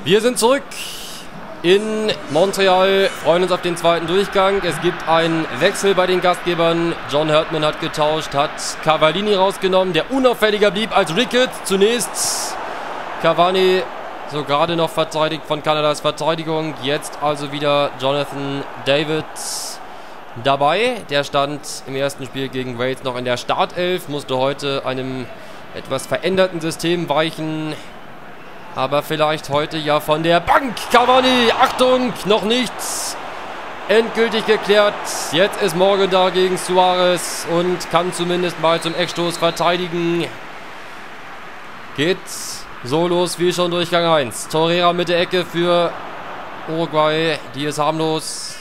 Wir sind zurück in Montreal, freuen uns auf den zweiten Durchgang. Es gibt einen Wechsel bei den Gastgebern. John Herdman hat getauscht, hat Cavallini rausgenommen, der unauffälliger blieb als Rickett. Zunächst Cavani so gerade noch verteidigt von Kanadas Verteidigung. Jetzt also wieder Jonathan David dabei. Der stand im ersten Spiel gegen Wales noch in der Startelf, musste heute einem etwas veränderten System weichen. Aber vielleicht heute ja von der Bank. Cavani, Achtung, noch nichts endgültig geklärt. Jetzt ist Morgan da gegen Suarez und kann zumindest mal zum Eckstoß verteidigen. Geht so los wie schon Durchgang 1. Torreira mit der Ecke für Uruguay. Die ist harmlos.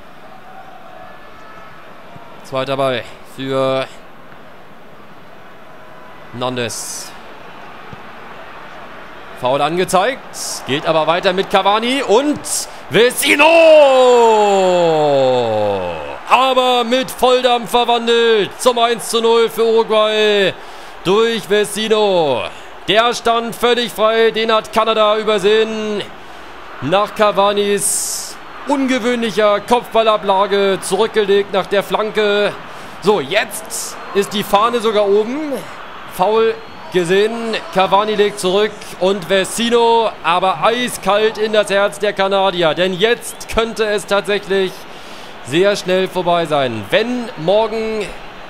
Zweiter Ball für Nandes. Foul angezeigt. Geht aber weiter mit Cavani und Vecino! Aber mit Volldampf verwandelt zum 1:0 für Uruguay durch Vecino. Der stand völlig frei, den hat Kanada übersehen. Nach Cavanis ungewöhnlicher Kopfballablage zurückgelegt nach der Flanke. So, jetzt ist die Fahne sogar oben. Foul gesehen, Cavani legt zurück und Vecino aber eiskalt in das Herz der Kanadier. Denn jetzt könnte es tatsächlich sehr schnell vorbei sein. Wenn morgen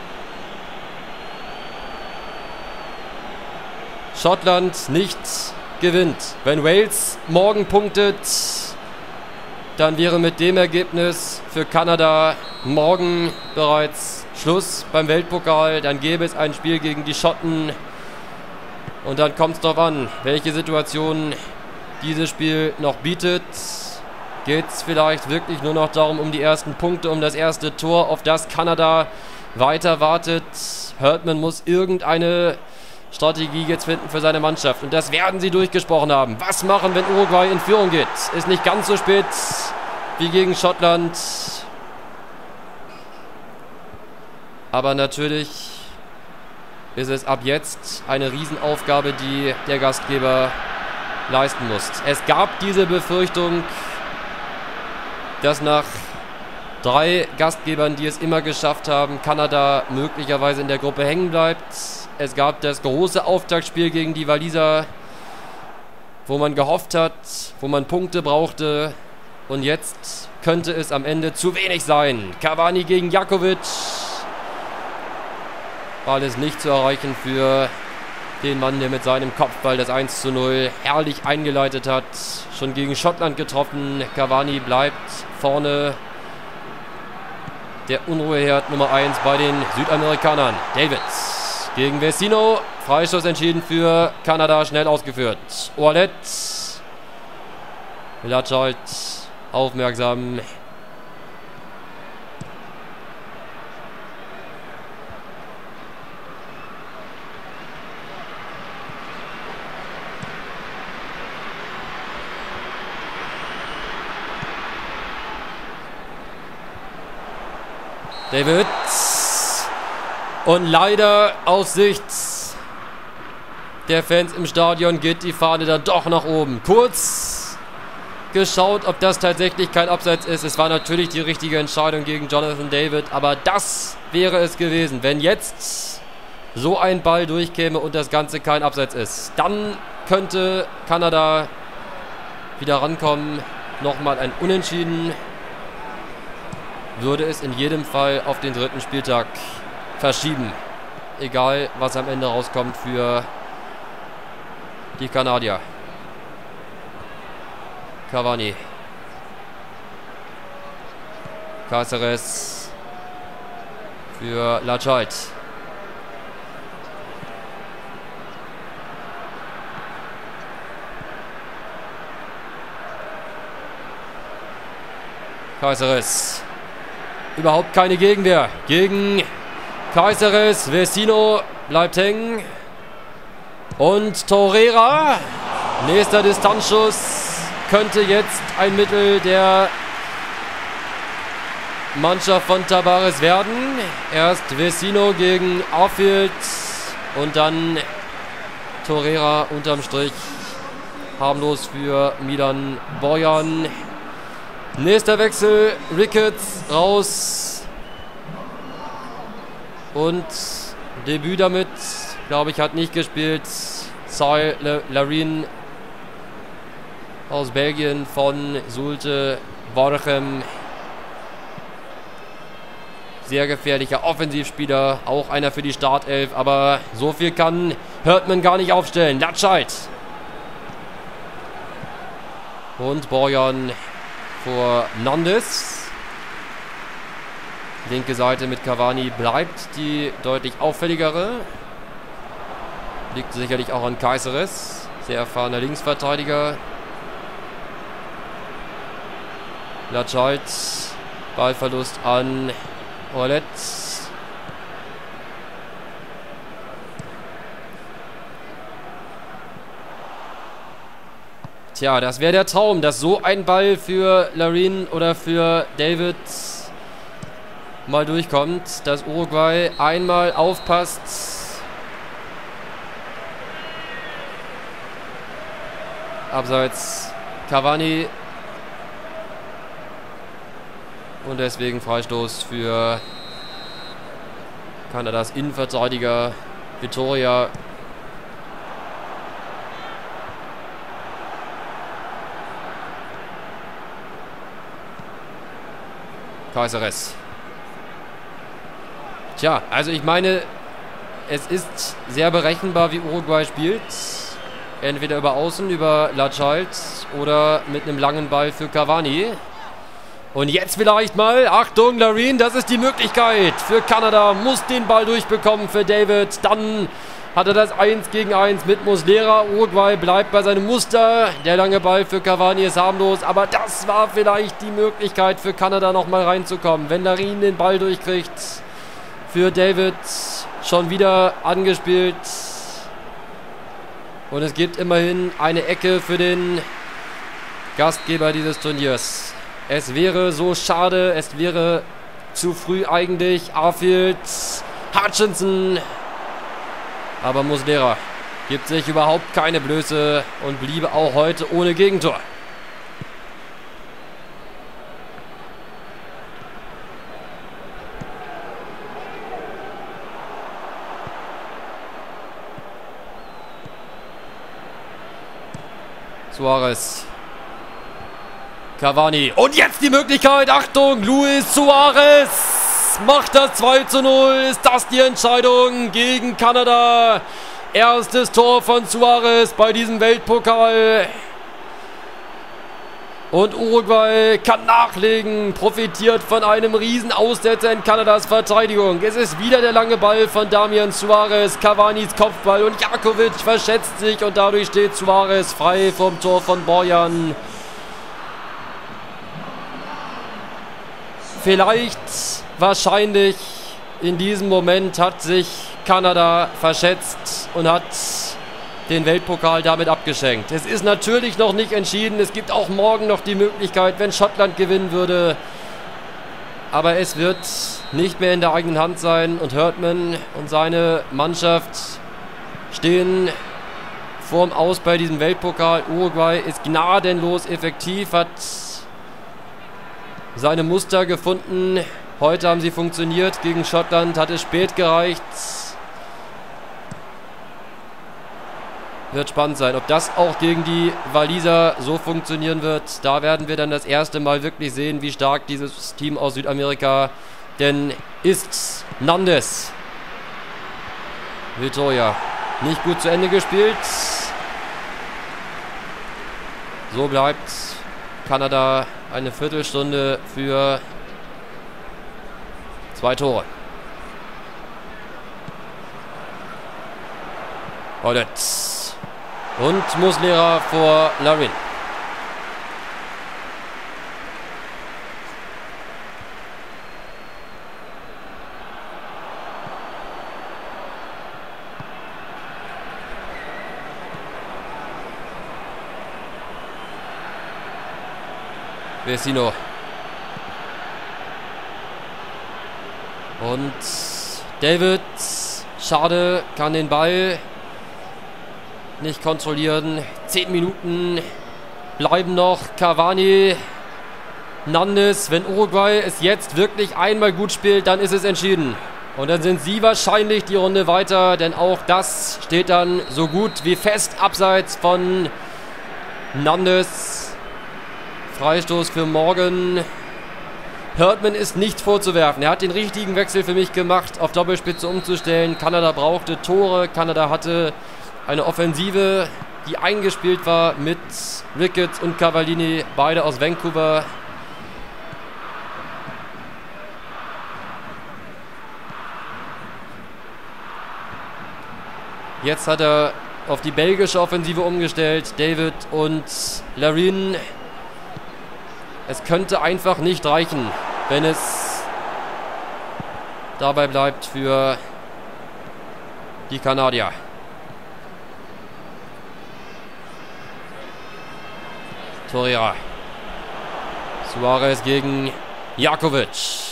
Schottland nicht gewinnt, wenn Wales morgen punktet, dann wäre mit dem Ergebnis für Kanada morgen bereits Schluss beim Weltpokal. Dann gäbe es ein Spiel gegen die Schotten. Und dann kommt es darauf an, welche Situation dieses Spiel noch bietet. Geht es vielleicht wirklich nur noch darum, um die ersten Punkte, um das erste Tor, auf das Kanada weiter wartet. Herdman muss irgendeine Strategie jetzt finden für seine Mannschaft. Und das werden sie durchgesprochen haben. Was machen, wenn Uruguay in Führung geht? Ist nicht ganz so spät wie gegen Schottland. Aber natürlich ist es ab jetzt eine Riesenaufgabe, die der Gastgeber leisten muss. Es gab diese Befürchtung, dass nach 3 Gastgebern, die es immer geschafft haben, Kanada möglicherweise in der Gruppe hängen bleibt. Es gab das große Auftaktspiel gegen die Waliser, wo man gehofft hat, wo man Punkte brauchte. Und jetzt könnte es am Ende zu wenig sein. Cavani gegen Jakovic. Alles nicht zu erreichen für den Mann, der mit seinem Kopfball das 1:0 herrlich eingeleitet hat. Schon gegen Schottland getroffen. Cavani bleibt vorne. Der Unruheherd Nummer 1 bei den Südamerikanern. David gegen Vecino. Freistoß entschieden für Kanada. Schnell ausgeführt. Ouellet. Latschalt aufmerksam. David. Und leider aus Sicht der Fans im Stadion geht die Fahne dann doch nach oben. Kurz geschaut, ob das tatsächlich kein Abseits ist. Es war natürlich die richtige Entscheidung gegen Jonathan David. Aber das wäre es gewesen, wenn jetzt so ein Ball durchkäme und das Ganze kein Abseits ist. Dann könnte Kanada wieder rankommen. Nochmal ein Unentschieden. Würde es in jedem Fall auf den 3. Spieltag verschieben. Egal, was am Ende rauskommt für die Kanadier. Cavani. Cáceres für Latschalt. Cáceres. Überhaupt keine Gegenwehr gegen Cáceres. Vecino bleibt hängen. Und Torreira. Nächster Distanzschuss könnte jetzt ein Mittel der Mannschaft von Tavares werden. Erst Vecino gegen Arfield und dann Torreira unterm Strich Harmlos für Milan Borjan. Nächster Wechsel. Ricketts raus. Und Debüt damit, glaube ich, hat nicht gespielt. Cy Larin aus Belgien von Zulte Waregem. Sehr gefährlicher Offensivspieler, auch einer für die Startelf, aber so viel kann Hurtman gar nicht aufstellen. Latscheit. Und Borjan vor Nandes. Linke Seite mit Cavani bleibt die deutlich auffälligere. Liegt sicherlich auch an Cáceres, sehr erfahrener Linksverteidiger. Latscheit, Ballverlust an Ouellet. Tja, das wäre der Traum, dass so ein Ball für Larin oder für David mal durchkommt, dass Uruguay einmal aufpasst. Abseits Cavani. Und deswegen Freistoß für Kanadas Innenverteidiger Vitória. Cáceres. Tja, also ich meine, es ist sehr berechenbar, wie Uruguay spielt. Entweder über Außen, über Latschait oder mit einem langen Ball für Cavani. Und jetzt vielleicht mal, Achtung, Larin, das ist die Möglichkeit für Kanada, muss den Ball durchbekommen für David. Dann hat er das 1 gegen 1 mit Muslera. Uruguay bleibt bei seinem Muster. Der lange Ball für Cavani ist harmlos, aber das war vielleicht die Möglichkeit für Kanada nochmal reinzukommen. Wenn Larin den Ball durchkriegt, für David schon wieder angespielt. Und es gibt immerhin eine Ecke für den Gastgeber dieses Turniers. Es wäre so schade, es wäre zu früh eigentlich. Arfield, Hutchinson. Aber Muslera gibt sich überhaupt keine Blöße und bliebe auch heute ohne Gegentor. Suarez. Cavani. Und jetzt die Möglichkeit. Achtung, Luis Suarez macht das 2:0. Ist das die Entscheidung gegen Kanada? Erstes Tor von Suarez bei diesem Weltpokal. Und Uruguay kann nachlegen, profitiert von einem Riesenaussetzer in Kanadas Verteidigung. Es ist wieder der lange Ball von Damian Suarez, Cavanis Kopfball und Jakovic verschätzt sich und dadurch steht Suarez frei vom Tor von Borjan. Vielleicht, wahrscheinlich, in diesem Moment hat sich Kanada verschätzt und hat den Weltpokal damit abgeschenkt. Es ist natürlich noch nicht entschieden. Es gibt auch morgen noch die Möglichkeit, wenn Schottland gewinnen würde. Aber es wird nicht mehr in der eigenen Hand sein. Und Hurtman und seine Mannschaft stehen vorm Aus bei diesem Weltpokal. Uruguay ist gnadenlos effektiv, hat seine Muster gefunden. Heute haben sie funktioniert. Gegen Schottland hat es spät gereicht. Wird spannend sein, ob das auch gegen die Waliser so funktionieren wird. Da werden wir dann das erste Mal wirklich sehen, wie stark dieses Team aus Südamerika denn ist. Nandes. Vitória. Nicht gut zu Ende gespielt. So bleibt Kanada eine Viertelstunde für 2 Tore. Ouellet. Und Muslera vor Larin. Vecino. Und David, schade, kann den Ball nicht kontrollieren. 10 Minuten bleiben noch. Cavani, Nandes. Wenn Uruguay es jetzt wirklich einmal gut spielt, dann ist es entschieden. Und dann sind sie wahrscheinlich die Runde weiter, denn auch das steht dann so gut wie fest abseits von Nandes. Freistoß für Morgan. Herdman ist nichts vorzuwerfen. Er hat den richtigen Wechsel für mich gemacht, auf Doppelspitze umzustellen. Kanada brauchte Tore. Kanada hatte eine Offensive, die eingespielt war mit Ricketts und Cavallini, beide aus Vancouver. Jetzt hat er auf die belgische Offensive umgestellt. David und Larin. Es könnte einfach nicht reichen, wenn es dabei bleibt für die Kanadier. Torreira. Suarez gegen Jakovic.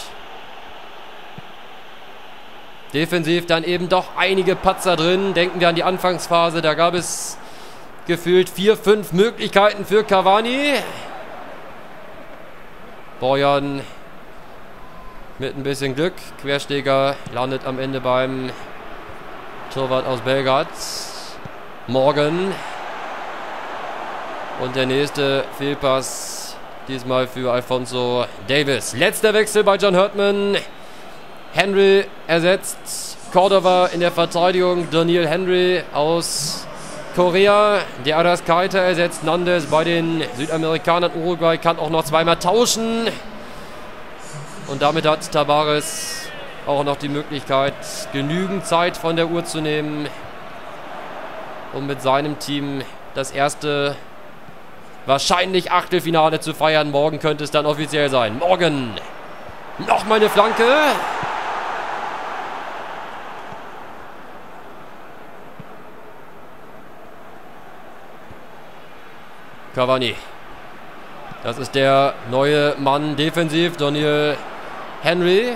Defensiv dann eben doch einige Patzer drin. Denken wir an die Anfangsphase. Da gab es gefühlt 4, 5 Möglichkeiten für Cavani. Bojan mit ein bisschen Glück. Quersteger landet am Ende beim Torwart aus Belgrad. Morgan. Und der nächste Fehlpass. Diesmal für Alphonso Davies. Letzter Wechsel bei John Herdman. Henry ersetzt Cordova in der Verteidigung. Daniel Henry aus Korea. Der Arrascaeta ersetzt Nandes bei den Südamerikanern. Uruguay kann auch noch zweimal tauschen. Und damit hat Tavares auch noch die Möglichkeit, genügend Zeit von der Uhr zu nehmen, um mit seinem Team das erste wahrscheinlich Achtelfinale zu feiern. Morgen könnte es dann offiziell sein. Morgen nochmal eine Flanke. Cavani. Das ist der neue Mann defensiv. Daniel Henry.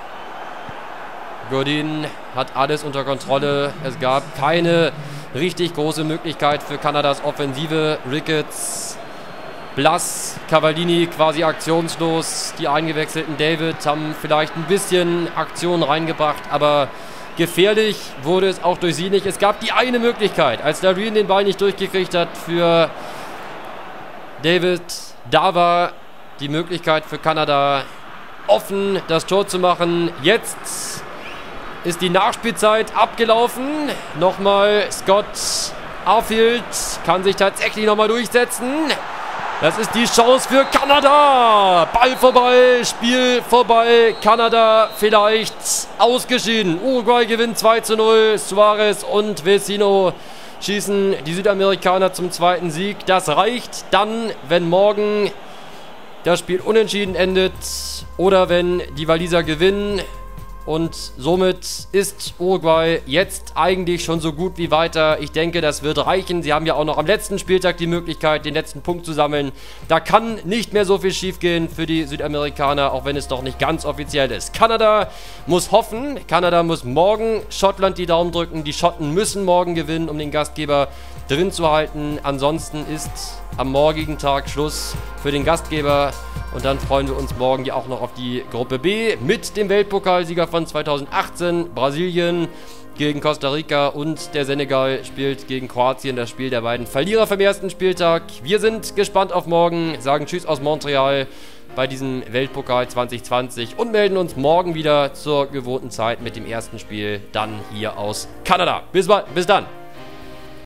Godin hat alles unter Kontrolle. Es gab keine richtig große Möglichkeit für Kanadas Offensive. Ricketts, blass, Cavallini quasi aktionslos. Die eingewechselten David haben vielleicht ein bisschen Aktion reingebracht, aber gefährlich wurde es auch durch sie nicht. Es gab die eine Möglichkeit, als Larin den Ball nicht durchgekriegt hat für David. Da war die Möglichkeit für Kanada offen, das Tor zu machen. Jetzt ist die Nachspielzeit abgelaufen. Nochmal Scott Arfield kann sich tatsächlich nochmal durchsetzen. Das ist die Chance für Kanada. Ball vorbei, Spiel vorbei. Kanada vielleicht ausgeschieden. Uruguay gewinnt 2:0. Suarez und Vecino schießen die Südamerikaner zum zweiten Sieg. Das reicht dann, wenn morgen das Spiel unentschieden endet oder wenn die Waliser gewinnen. Und somit ist Uruguay jetzt eigentlich schon so gut wie weiter. Ich denke, das wird reichen. Sie haben ja auch noch am letzten Spieltag die Möglichkeit, den letzten Punkt zu sammeln. Da kann nicht mehr so viel schiefgehen für die Südamerikaner, auch wenn es noch nicht ganz offiziell ist. Kanada muss hoffen. Kanada muss morgen Schottland die Daumen drücken. Die Schotten müssen morgen gewinnen, um den Gastgeber drin zu halten. Ansonsten ist am morgigen Tag Schluss für den Gastgeber. Und dann freuen wir uns morgen ja auch noch auf die Gruppe B mit dem Weltpokalsieger von 2018, Brasilien gegen Costa Rica, und der Senegal spielt gegen Kroatien, das Spiel der beiden Verlierer vom ersten Spieltag. Wir sind gespannt auf morgen, sagen Tschüss aus Montreal bei diesem Weltpokal 2020 und melden uns morgen wieder zur gewohnten Zeit mit dem ersten Spiel dann hier aus Kanada. Bis dann!